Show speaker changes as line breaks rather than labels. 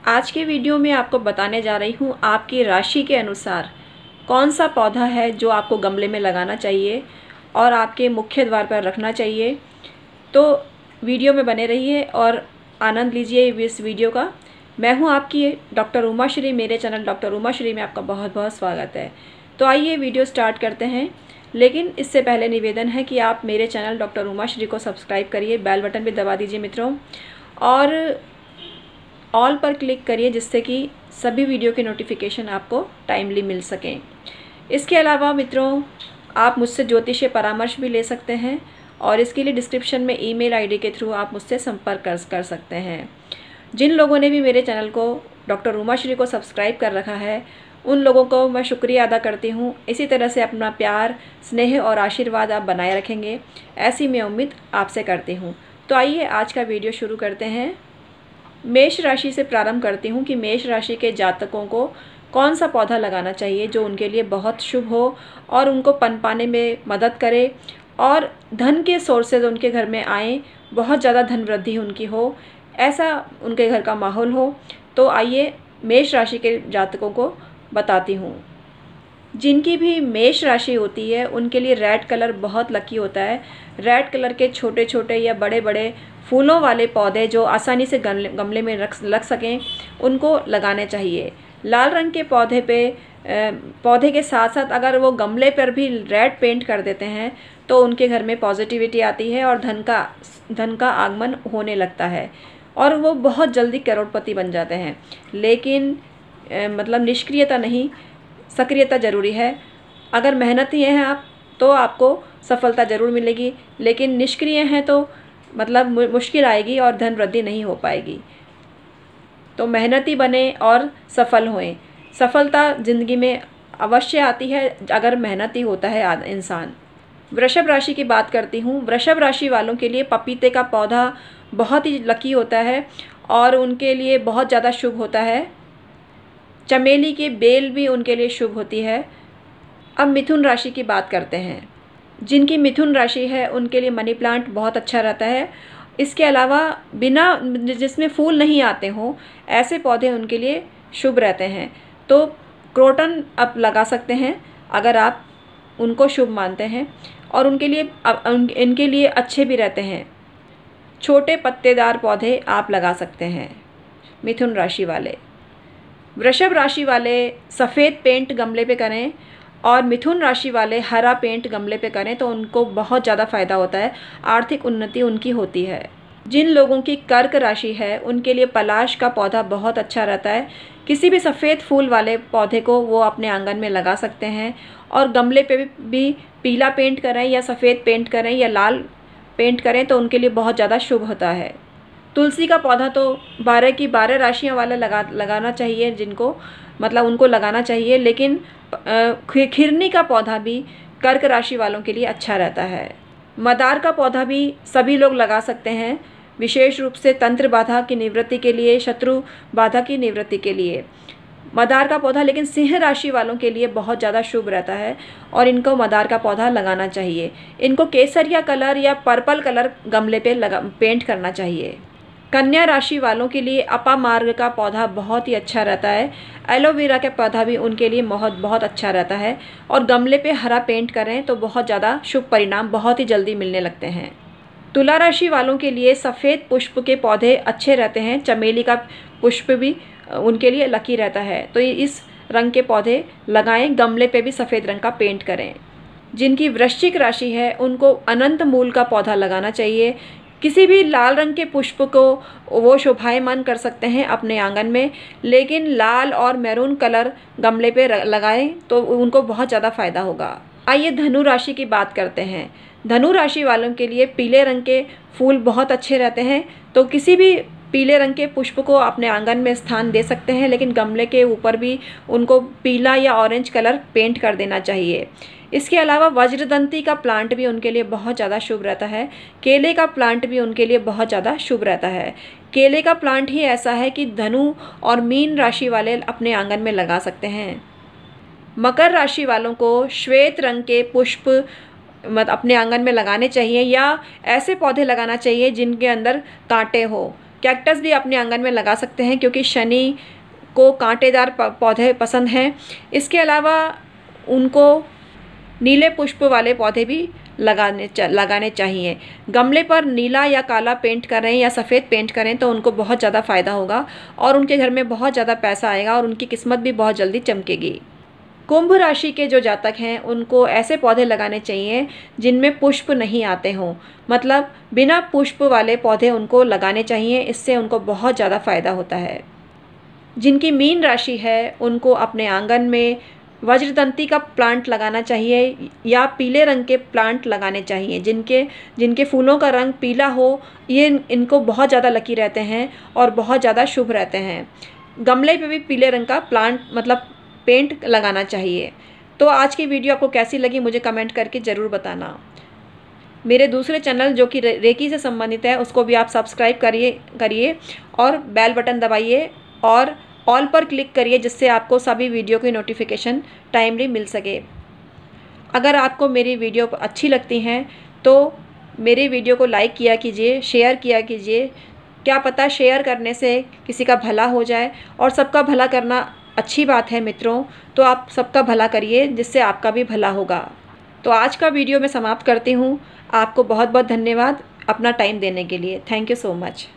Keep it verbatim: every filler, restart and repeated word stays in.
आज के वीडियो में आपको बताने जा रही हूँ आपकी राशि के अनुसार कौन सा पौधा है जो आपको गमले में लगाना चाहिए और आपके मुख्य द्वार पर रखना चाहिए। तो वीडियो में बने रहिए और आनंद लीजिए इस वीडियो का। मैं हूँ आपकी डॉक्टर उमा श्री, मेरे चैनल डॉक्टर उमा श्री में आपका बहुत बहुत स्वागत है। तो आइए वीडियो स्टार्ट करते हैं, लेकिन इससे पहले निवेदन है कि आप मेरे चैनल डॉक्टर उमा श्री को सब्सक्राइब करिए, बेल बटन भी दबा दीजिए मित्रों, और ऑल पर क्लिक करिए जिससे कि सभी वीडियो के नोटिफिकेशन आपको टाइमली मिल सकें। इसके अलावा मित्रों, आप मुझसे ज्योतिषीय परामर्श भी ले सकते हैं और इसके लिए डिस्क्रिप्शन में ईमेल आईडी के थ्रू आप मुझसे संपर्क कर कर सकते हैं। जिन लोगों ने भी मेरे चैनल को डॉक्टर उमा श्री को सब्सक्राइब कर रखा है उन लोगों को मैं शुक्रिया अदा करती हूँ। इसी तरह से अपना प्यार, स्नेह और आशीर्वाद आप बनाए रखेंगे, ऐसी मैं उम्मीद आपसे करती हूँ। तो आइए आज का वीडियो शुरू करते हैं। मेष राशि से प्रारंभ करती हूँ कि मेष राशि के जातकों को कौन सा पौधा लगाना चाहिए जो उनके लिए बहुत शुभ हो और उनको पनपाने में मदद करे और धन के सोर्सेज उनके घर में आएँ, बहुत ज़्यादा धन वृद्धि उनकी हो, ऐसा उनके घर का माहौल हो। तो आइए मेष राशि के जातकों को बताती हूँ। जिनकी भी मेष राशि होती है उनके लिए रेड कलर बहुत लकी होता है। रेड कलर के छोटे छोटे या बड़े बड़े फूलों वाले पौधे जो आसानी से गमले में रख लग सकें उनको लगाने चाहिए। लाल रंग के पौधे पे पौधे के साथ साथ अगर वो गमले पर भी रेड पेंट कर देते हैं तो उनके घर में पॉजिटिविटी आती है और धन का धन का आगमन होने लगता है और वो बहुत जल्दी करोड़पति बन जाते हैं। लेकिन ए, मतलब निष्क्रियता नहीं, सक्रियता ज़रूरी है। अगर मेहनती हैं आप तो आपको सफलता ज़रूर मिलेगी, लेकिन निष्क्रिय हैं तो मतलब मुश्किल आएगी और धन वृद्धि नहीं हो पाएगी। तो मेहनती बने और सफल होएं। सफलता ज़िंदगी में अवश्य आती है अगर मेहनती होता है इंसान। वृषभ राशि की बात करती हूँ। वृषभ राशि वालों के लिए पपीते का पौधा बहुत ही लकी होता है और उनके लिए बहुत ज़्यादा शुभ होता है। चमेली की बेल भी उनके लिए शुभ होती है। अब मिथुन राशि की बात करते हैं। जिनकी मिथुन राशि है उनके लिए मनी प्लांट बहुत अच्छा रहता है। इसके अलावा बिना जिसमें फूल नहीं आते हों ऐसे पौधे उनके लिए शुभ रहते हैं। तो क्रोटन आप लगा सकते हैं अगर आप उनको शुभ मानते हैं और उनके लिए इनके लिए अच्छे भी रहते हैं। छोटे पत्तेदार पौधे आप लगा सकते हैं मिथुन राशि वाले। वृषभ राशि वाले सफ़ेद पेंट गमले पे करें और मिथुन राशि वाले हरा पेंट गमले पे करें तो उनको बहुत ज़्यादा फ़ायदा होता है, आर्थिक उन्नति उनकी होती है। जिन लोगों की कर्क राशि है उनके लिए पलाश का पौधा बहुत अच्छा रहता है। किसी भी सफ़ेद फूल वाले पौधे को वो अपने आंगन में लगा सकते हैं और गमले पे भी पीला पेंट करें या सफ़ेद पेंट करें या लाल पेंट करें तो उनके लिए बहुत ज़्यादा शुभ होता है। तुलसी का पौधा तो बारह की बारह राशियाँ वाले लगा लगाना चाहिए, जिनको मतलब उनको लगाना चाहिए। लेकिन खिरनी का पौधा भी कर्क राशि वालों के लिए अच्छा रहता है। मदार का पौधा भी सभी लोग लगा सकते हैं, विशेष रूप से तंत्र बाधा की निवृत्ति के लिए, शत्रु बाधा की निवृत्ति के लिए मदार का पौधा। लेकिन सिंह राशि वालों के लिए बहुत ज़्यादा शुभ रहता है और इनको मदार का पौधा लगाना चाहिए। इनको केसरिया कलर या पर्पल कलर गमले पे लगा पेंट करना चाहिए। कन्या राशि वालों के लिए अपामार्ग का पौधा बहुत ही अच्छा रहता है। एलोवेरा का पौधा भी उनके लिए बहुत बहुत अच्छा रहता है और गमले पे हरा पेंट करें तो बहुत ज़्यादा शुभ परिणाम बहुत ही जल्दी मिलने लगते हैं। तुला राशि वालों के लिए सफ़ेद पुष्प के पौधे अच्छे रहते हैं। चमेली का पुष्प भी उनके लिए लकी रहता है, तो इस रंग के पौधे लगाएं, गमले पे भी सफ़ेद रंग का पेंट करें। जिनकी वृश्चिक राशि है उनको अनंत मूल का पौधा लगाना चाहिए। किसी भी लाल रंग के पुष्प को वो शोभायमान कर सकते हैं अपने आंगन में, लेकिन लाल और मैरून कलर गमले पे लगाएं तो उनको बहुत ज़्यादा फ़ायदा होगा। आइए धनु राशि की बात करते हैं। धनु राशि वालों के लिए पीले रंग के फूल बहुत अच्छे रहते हैं, तो किसी भी पीले रंग के पुष्प को अपने आंगन में स्थान दे सकते हैं, लेकिन गमले के ऊपर भी उनको पीला या ऑरेंज कलर पेंट कर देना चाहिए। इसके अलावा वज्रदंती का प्लांट भी उनके लिए बहुत ज़्यादा शुभ रहता है। केले का प्लांट भी उनके लिए बहुत ज़्यादा शुभ रहता है। केले का प्लांट ही ऐसा है कि धनु और मीन राशि वाले अपने आंगन में लगा सकते हैं। मकर राशि वालों को श्वेत रंग के पुष्प मत अपने आंगन में लगाने चाहिए या ऐसे पौधे लगाना चाहिए जिनके अंदर कांटे हो। कैक्टस भी अपने आंगन में लगा सकते हैं क्योंकि शनि को कांटेदार पौधे पसंद हैं। इसके अलावा उनको नीले पुष्प वाले पौधे भी लगाने चा, लगाने चाहिए। गमले पर नीला या काला पेंट करें या सफ़ेद पेंट करें तो उनको बहुत ज़्यादा फ़ायदा होगा और उनके घर में बहुत ज़्यादा पैसा आएगा और उनकी किस्मत भी बहुत जल्दी चमकेगी। कुंभ राशि के जो जातक हैं उनको ऐसे पौधे लगाने चाहिए जिनमें पुष्प नहीं आते हों, मतलब बिना पुष्प वाले पौधे उनको लगाने चाहिए। इससे उनको बहुत ज़्यादा फ़ायदा होता है। जिनकी मीन राशि है उनको अपने आंगन में वज्रदंती का प्लांट लगाना चाहिए या पीले रंग के प्लांट लगाने चाहिए। जिनके जिनके फूलों का रंग पीला हो, ये इनको बहुत ज़्यादा लकी रहते हैं और बहुत ज़्यादा शुभ रहते हैं। गमले पे भी पीले रंग का प्लांट मतलब पेंट लगाना चाहिए। तो आज की वीडियो आपको कैसी लगी मुझे कमेंट करके ज़रूर बताना। मेरे दूसरे चैनल जो कि रेकी से संबंधित है उसको भी आप सब्सक्राइब करिए करिए और बेल बटन दबाइए और ऑल पर क्लिक करिए जिससे आपको सभी वीडियो की नोटिफिकेशन टाइमली मिल सके। अगर आपको मेरी वीडियो अच्छी लगती हैं तो मेरे वीडियो को लाइक किया कीजिए, शेयर किया कीजिए। क्या पता शेयर करने से किसी का भला हो जाए, और सबका भला करना अच्छी बात है मित्रों। तो आप सबका भला करिए जिससे आपका भी भला होगा। तो आज का वीडियो मैं समाप्त करती हूँ। आपको बहुत बहुत धन्यवाद अपना टाइम देने के लिए। Thank you so much.